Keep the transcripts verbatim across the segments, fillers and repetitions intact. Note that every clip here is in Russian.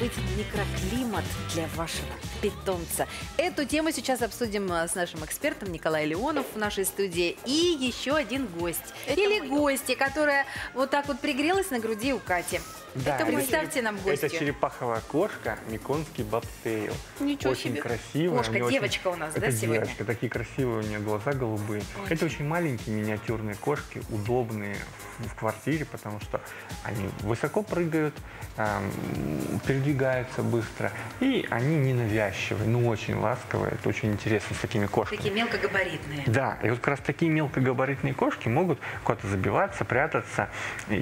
создать микроклимат для вашего питомца? Эту тему сейчас обсудим с нашим экспертом Николаем Леонов в нашей студии. И еще один гость. Это Или мой. гостья, которая вот так вот пригрелась на груди у Кати. Да, это это представьте череп- нам гостью. Это черепаховая кошка, меконский бобтейл. Ничего Очень себе. красивая. Кошка, мне девочка очень... у нас, это да, сегодня? девочка, такие красивые у нее глаза голубые. Очень. Это очень маленькие миниатюрные кошки, удобные в, в квартире, потому что они высоко прыгают, эм, передвигаются быстро, и они ненавязчивые, но очень ласковые. Это очень интересно с такими кошками. Такие мелкогабаритные. Да, и вот как раз такие мелкогабаритные кошки могут куда-то забиваться, прятаться.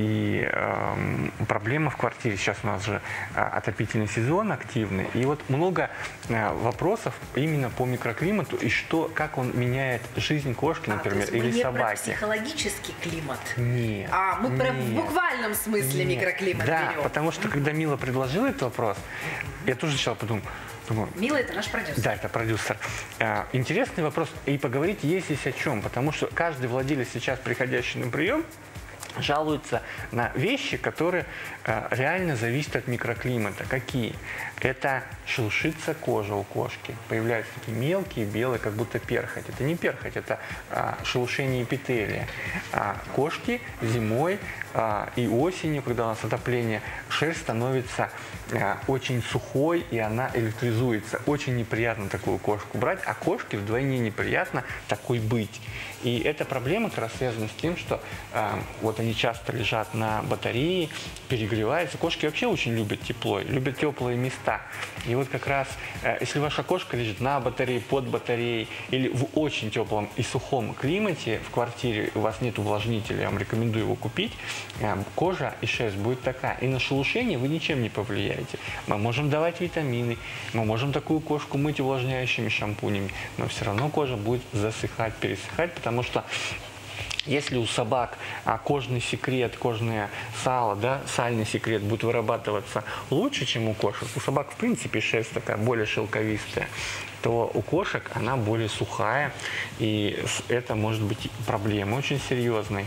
И эм, проблема в квартире. Сейчас у нас же э, отопительный сезон активный. И вот много э, вопросов именно по микроклимату и что, как он меняет жизнь кошки, например, а, то есть мы или не собаки. про психологический климат. Нет. А мы про в нет. буквальном смысле Нет. микроклимат Да, берем. потому что когда Мила предложила этот вопрос, я тоже сначала подумал, думаю, Мила, это наш продюсер. да, это продюсер. А, Интересный вопрос. И поговорить есть здесь о чем. Потому что каждый владелец сейчас, приходящий на прием, жалуется на вещи, которые э, реально зависят от микроклимата. Какие? Это шелушится кожа у кошки. Появляются такие мелкие, белые, как будто перхоть. Это не перхоть, это э, шелушение эпителия. А кошки зимой э, и осенью, когда у нас отопление, шерсть становится э, очень сухой, и она электризуется. Очень неприятно такую кошку брать, а кошке вдвойне неприятно такой быть. И эта проблема как раз связана с тем, что э, вот они часто лежат на батарее, перегреваются. Кошки вообще очень любят тепло, любят теплые места. И вот как раз, э, если ваша кошка лежит на батарее, под батареей или в очень теплом и сухом климате в квартире, у вас нет увлажнителя, я вам рекомендую его купить, э, кожа и шерсть будет такая. И на шелушение вы ничем не повлияете. Мы можем давать витамины, мы можем такую кошку мыть увлажняющими шампунями, но все равно кожа будет засыхать, пересыхать, потому что если у собак а, кожный секрет, кожное сало, да, сальный секрет будет вырабатываться лучше, чем у кошек, у собак в принципе шерсть такая более шелковистая, то у кошек она более сухая, и это может быть проблемой очень серьезной.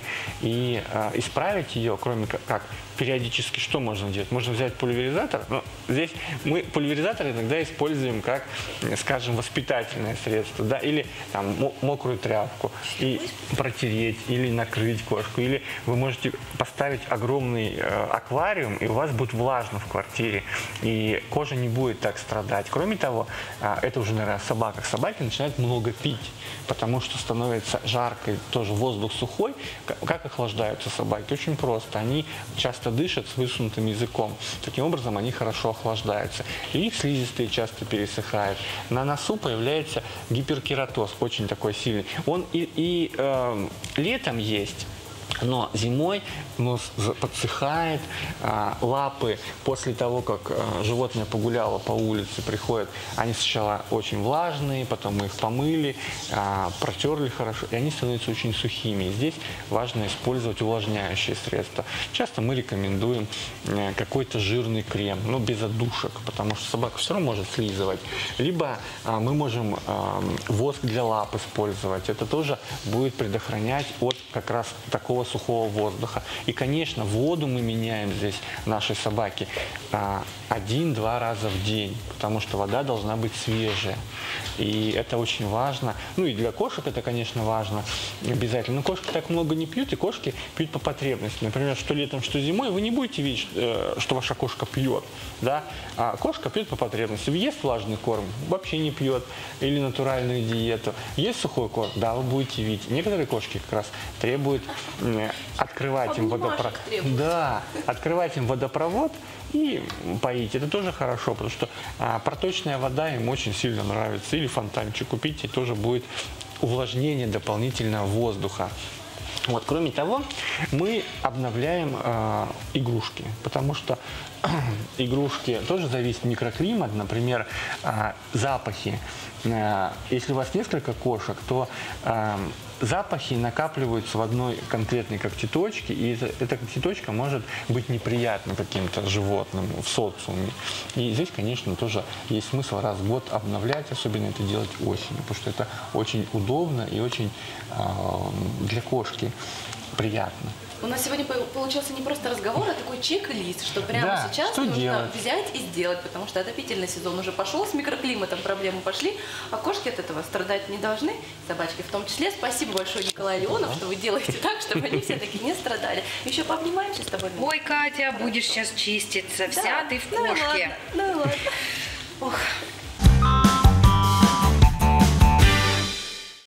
И э, исправить ее, кроме как, как периодически, что можно делать? Можно взять пульверизатор, но здесь мы пульверизатор иногда используем как, скажем, воспитательное средство, да, или там мокрую тряпку, и протереть, или накрыть кошку, или вы можете поставить огромный э, аквариум, и у вас будет влажно в квартире, и кожа не будет так страдать. Кроме того, э, это уже, наверное, о собаках. Собаки начинают много пить, потому что становится жарко, тоже воздух сухой. Как охлаждаются собаки? Очень просто. Они часто дышат с высунутым языком. Таким образом, они хорошо охлаждаются. И их слизистые часто пересыхают. На носу появляется гиперкератоз, очень такой сильный. Он и, и э, летом есть. Но зимой нос подсыхает, а, лапы после того, как а, животное погуляло по улице, приходят, они сначала очень влажные, потом мы их помыли, а, протерли хорошо, и они становятся очень сухими. И здесь важно использовать увлажняющие средства. Часто мы рекомендуем а, какой-то жирный крем, но без отдушек, потому что собака все равно может слизывать. Либо а, мы можем а, воск для лап использовать. Это тоже будет предохранять от как раз такого сухого воздуха. И, конечно, воду мы меняем здесь нашей собаке один-два раза в день, потому что вода должна быть свежая. И это очень важно. Ну и для кошек это, конечно, важно обязательно. Но кошки так много не пьют, и кошки пьют по потребности. Например, что летом, что зимой, вы не будете видеть, что ваша кошка пьет. Да? А кошка пьет по потребности. Ест влажный корм, вообще не пьет. Или натуральную диету. Есть сухой корм, да, вы будете видеть. Некоторые кошки как раз требуют открывать им водопровод. Да, открывать им водопровод и поить. Это тоже хорошо, потому что а, проточная вода им очень сильно нравится. Или фонтанчик купите, и тоже будет увлажнение дополнительного воздуха. Вот, кроме того, мы обновляем э, игрушки, потому что игрушки тоже зависит микроклимат, например, э, запахи. Э, если у вас несколько кошек, то э, запахи накапливаются в одной конкретной когтеточке, и эта, эта когтеточка может быть неприятна каким-то животным в социуме. И здесь, конечно, тоже есть смысл раз в год обновлять, особенно это делать осенью, потому что это очень удобно и очень э, для кошки приятно. У нас сегодня по- получился не просто разговор, а такой чек-лист, что прямо Да, сейчас что нужно делать? взять и сделать, потому что отопительный сезон уже пошел, с микроклиматом проблемы пошли, а кошки от этого страдать не должны, собачки в том числе. Спасибо большое, Николай Леонов, что вы делаете так, чтобы они все-таки не страдали. Еще пообнимаемся с тобой. Ой, Катя, будешь сейчас чиститься, вся Да. ты в Ну и кошке. ладно, ну и ладно. Ох.